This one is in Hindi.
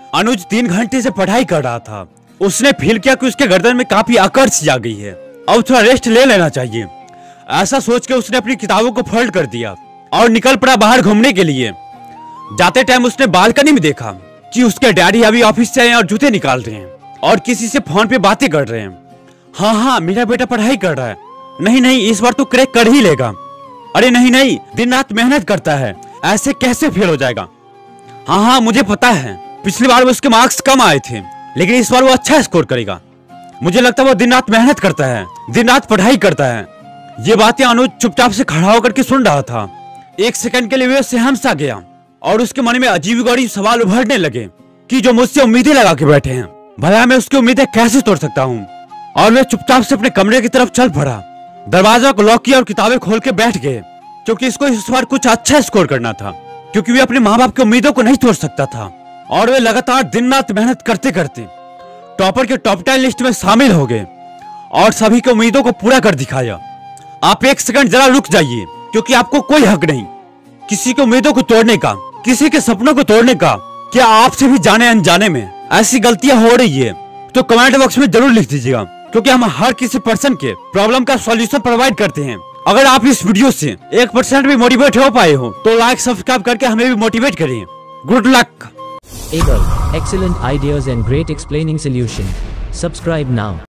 अनुज 3 घंटे से पढ़ाई कर रहा था। उसने फील किया कि उसके गर्दन में काफी अकड़ सी आ गई है, अब थोड़ा रेस्ट ले लेना चाहिए। ऐसा सोच के उसने अपनी किताबों को फोल्ड कर दिया और निकल पड़ा बाहर घूमने के लिए। जाते टाइम उसने बालकनी में देखा कि उसके डैडी अभी ऑफिस से आए और जूते निकाल रहे हैं और किसी से फोन पे बातें कर रहे हैं। हाँ, मेरा बेटा पढ़ाई कर रहा है। नहीं, इस बार तो क्रैक कर ही लेगा। अरे नहीं, दिन रात मेहनत करता है, ऐसे कैसे फेल हो जाएगा। हाँ, मुझे पता है पिछली बार वो उसके मार्क्स कम आए थे, लेकिन इस बार वो अच्छा स्कोर करेगा। मुझे लगता है वो दिन रात मेहनत करता है, दिन रात पढ़ाई करता है। ये बातें अनुज चुपचाप से खड़ा होकर के सुन रहा था। एक सेकंड के लिए वो सहम सा गया और उसके मन में अजीब-गरीब सवाल उभरने लगे कि जो मुझसे उम्मीदें लगा के बैठे हैं, भला मैं उसकी उम्मीदें कैसे तोड़ सकता हूँ। और वे चुपचाप से अपने कमरे की तरफ चल पड़ा। दरवाजा को लॉक किया और किताबें खोल के बैठ गए, क्योंकि इसको इस बार कुछ अच्छा स्कोर करना था, क्योंकि वे अपने माँ बाप की उम्मीदों को नहीं तोड़ सकता था। और वे लगातार दिन रात मेहनत करते करते टॉपर के टॉप 10 लिस्ट में शामिल हो गए और सभी की उम्मीदों को पूरा कर दिखाया। आप एक सेकंड जरा रुक जाइए, क्योंकि आपको कोई हक नहीं किसी की उम्मीदों को तोड़ने का, किसी के सपनों को तोड़ने का। क्या आपसे भी जाने अनजाने में ऐसी गलतियां हो रही है तो कमेंट बॉक्स में जरूर लिख दीजिएगा, क्योंकि हम हर किसी पर्सन के प्रॉब्लम का सॉल्यूशन प्रोवाइड करते हैं। अगर आप इस वीडियो से 1% भी मोटिवेट हो पाए हो तो लाइक सब्सक्राइब करके हमें भी मोटिवेट करिए। Good luck. Able, excellent ideas and great explaining solution. Subscribe now.